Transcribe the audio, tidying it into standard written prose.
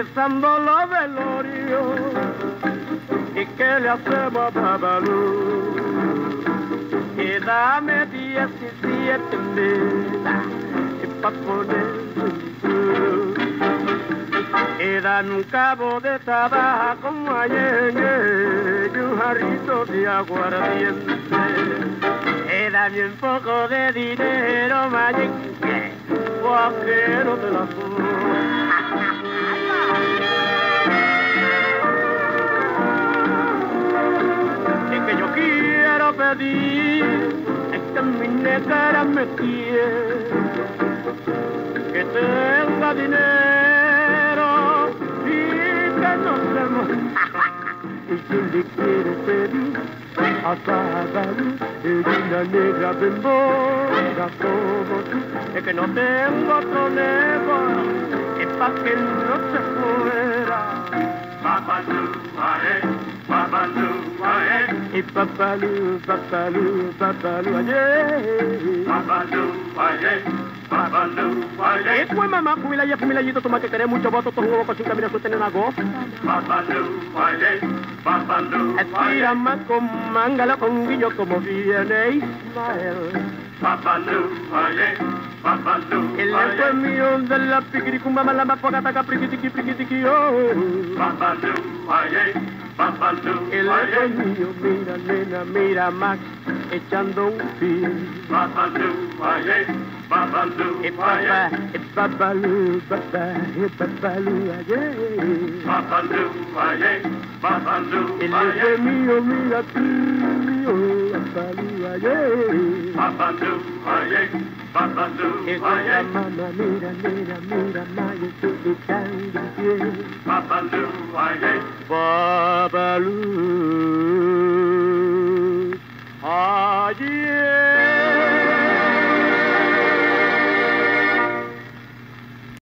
empezando los velorios. ¿Y qué le hacemos a Babalu? Y dame 17 meses pa' ponerme tú. Y dan un cabo de tabaco mayengue y un jarrito de aguardiente. Y dame un poco de dinero mayengue, vaquero de la flor. Y que yo quiero pedir es que mi negra me quiere, que tenga dinero y que no se me... Y si le quiero pedir a Babalu una negra bembona como tú, es que no tengo otro negocio, es pa' que no se fuera. Babalu, ae, Babalu, ae. Y Babalu, Babalu, Babalu, aye. Babalu, ae, Babalu, ae. Y pues mamá, fumilayito, toma que querés mucho voto, todo un huevo con 5 minutos, tener una goza. Babalu, ae, Babalu, estira más con mangala, con guillo, como viene Ismael. Babalu, ae, Babalu, El lento es mío de la piquiricumba, malamba, pogataca, priquitiqui, oh. Babalu, ae, Babalu, El lento es mío, mira, nena, mira, Max, echando un fin. Babalu, ae, Babalu, Babalu, Babalu, aye. Babalu, ae, Babalu, El lento es mío, mira, mío, Babalu, aye. Babalu, ae, Babalu, ae. Mamá, mira, Maya, estoy echando un pie. Babalu, ae. Babalu, ayer.